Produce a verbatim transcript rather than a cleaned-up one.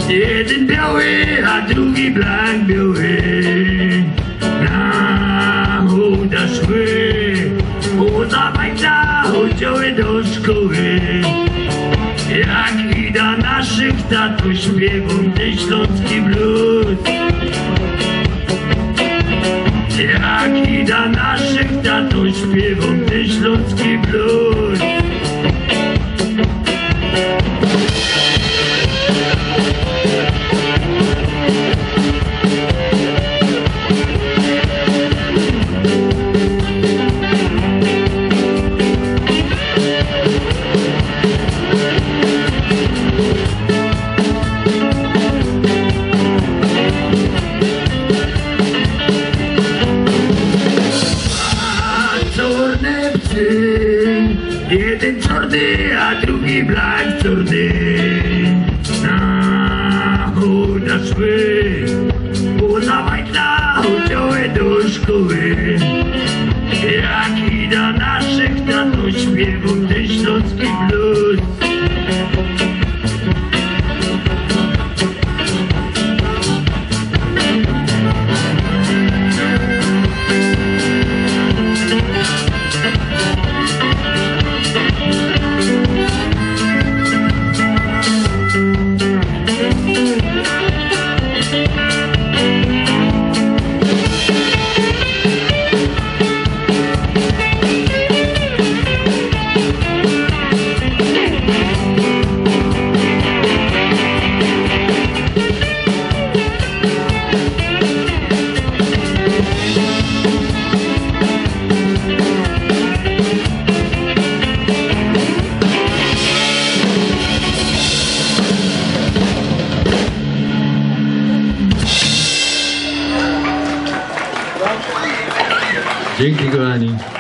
Jeden biały, a drugi blank biały. Na chuda szły, uda bajca, chodziły do szkoły. Jak ida naszych tatuś śpiewą ten śląski blues. Jak ida naszych tatuś śpiewą ten śląski blues. Jeden czarny, a drugi black czarny. Na chuda szły, uda bajtla, chodziły do szkoły. Jak ida naszych tatuś śpiewą ten śląski blues. Dzięki kochani.